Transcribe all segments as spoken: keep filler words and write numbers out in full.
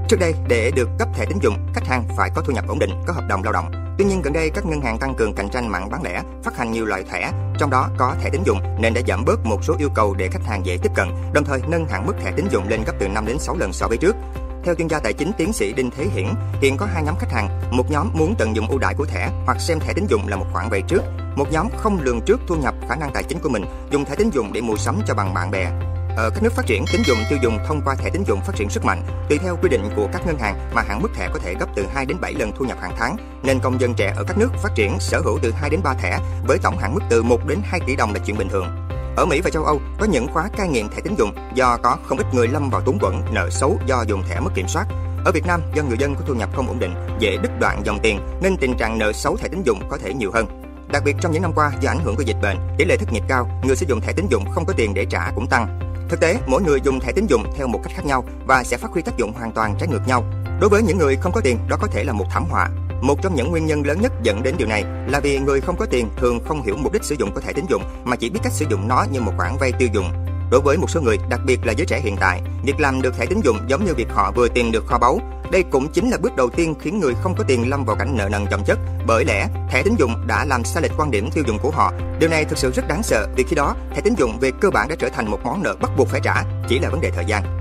Trước đây, để được cấp thẻ tín dụng, khách hàng phải có thu nhập ổn định, có hợp đồng lao động. Tuy nhiên, gần đây các ngân hàng tăng cường cạnh tranh mảng bán lẻ, phát hành nhiều loại thẻ, trong đó có thẻ tín dụng nên đã giảm bớt một số yêu cầu để khách hàng dễ tiếp cận, đồng thời nâng hạn mức thẻ tín dụng lên gấp từ năm đến sáu lần so với trước. Theo chuyên gia tài chính tiến sĩ Đinh Thế Hiển, hiện có hai nhóm khách hàng, một nhóm muốn tận dụng ưu đãi của thẻ hoặc xem thẻ tín dụng là một khoản vay trước, một nhóm không lường trước thu nhập, khả năng tài chính của mình, dùng thẻ tín dụng để mua sắm cho bằng bạn bè. Ở các nước phát triển, tín dụng tiêu dùng thông qua thẻ tín dụng phát triển rất mạnh. Tùy theo quy định của các ngân hàng mà hạn mức thẻ có thể gấp từ hai đến bảy lần thu nhập hàng tháng, nên công dân trẻ ở các nước phát triển sở hữu từ hai đến ba thẻ với tổng hạn mức từ một đến hai tỷ đồng là chuyện bình thường. Ở Mỹ và châu Âu có những khóa cai nghiện thẻ tín dụng do có không ít người lâm vào túng quẫn, nợ xấu do dùng thẻ mất kiểm soát. Ở Việt Nam, do người dân có thu nhập không ổn định, dễ đứt đoạn dòng tiền nên tình trạng nợ xấu thẻ tín dụng có thể nhiều hơn. Đặc biệt trong những năm qua, do ảnh hưởng của dịch bệnh, tỷ lệ thất nghiệp cao, người sử dụng thẻ tín dụng không có tiền để trả cũng tăng. Thực tế, mỗi người dùng thẻ tín dụng theo một cách khác nhau và sẽ phát huy tác dụng hoàn toàn trái ngược nhau. Đối với những người không có tiền, đó có thể là một thảm họa. Một trong những nguyên nhân lớn nhất dẫn đến điều này là vì người không có tiền thường không hiểu mục đích sử dụng của thẻ tín dụng mà chỉ biết cách sử dụng nó như một khoản vay tiêu dùng. Đối với một số người, đặc biệt là giới trẻ hiện tại, việc làm được thẻ tín dụng giống như việc họ vừa tìm được kho báu. Đây cũng chính là bước đầu tiên khiến người không có tiền lâm vào cảnh nợ nần chồng chất. Bởi lẽ, thẻ tín dụng đã làm sai lệch quan điểm tiêu dùng của họ. Điều này thực sự rất đáng sợ vì khi đó, thẻ tín dụng về cơ bản đã trở thành một món nợ bắt buộc phải trả, chỉ là vấn đề thời gian.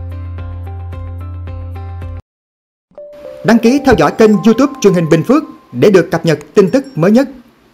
Đăng ký theo dõi kênh YouTube Truyền hình Bình Phước để được cập nhật tin tức mới nhất.